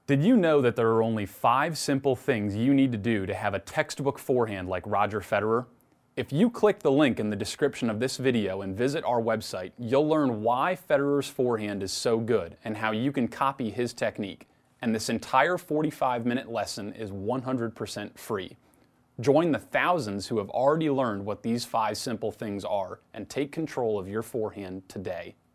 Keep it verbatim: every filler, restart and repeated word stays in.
Did you know that there are only five simple things you need to do to have a textbook forehand like Roger Federer? If you click the link in the description of this video and visit our website, you'll learn why Federer's forehand is so good and how you can copy his technique. And this entire forty-five minute lesson is one hundred percent free. Join the thousands who have already learned what these five simple things are and take control of your forehand today.